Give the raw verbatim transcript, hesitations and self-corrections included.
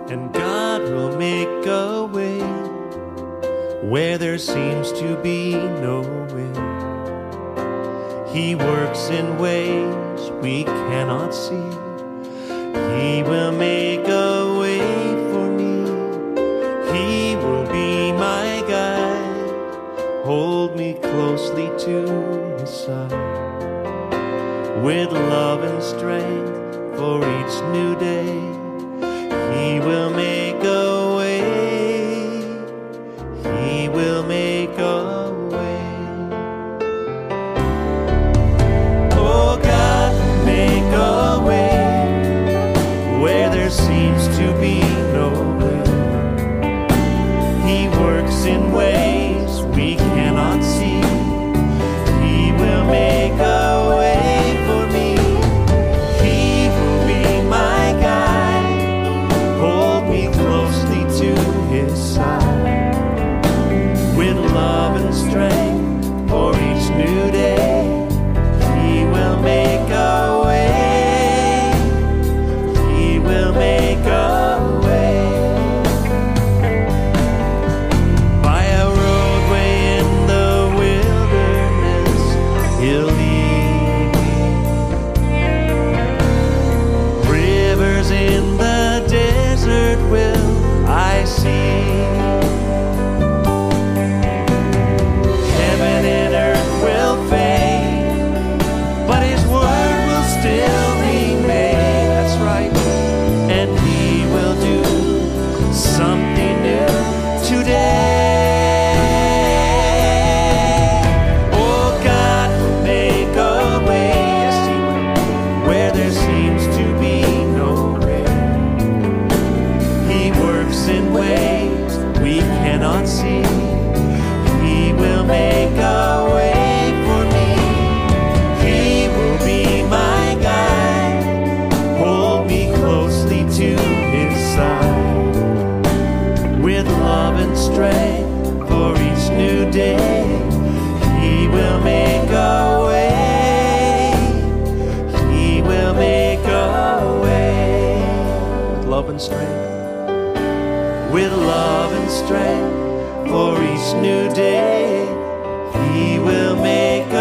and God will make a way where there seems to be no way. He works in ways we cannot see. He will make a way for me. He will be my guide, hold me closely to his side, with love and strength for each new day. He will make a way. He will make a way. Oh, God, make a way where there seems to be no way. He works in ways we cannot see. He will make a way for me. He will be my guide, hold me closely to his side, with love and strength for each new day. He will make a way. He will make a way. By a roadway in the wilderness, he'll lead me. Rivers in the desert will I see. Heaven and earth will fade, but his word will still remain. That's right. And he will do something new today. Oh, God will make a way, yes, he will, where there seems to be no way. He works in ways we cannot see. He will make a way for me. He will be my guide, hold me closely to his side, with love and strength for each new day. He will make a way. He will make a way. With love and strength. With love and strength for each new day. He will make a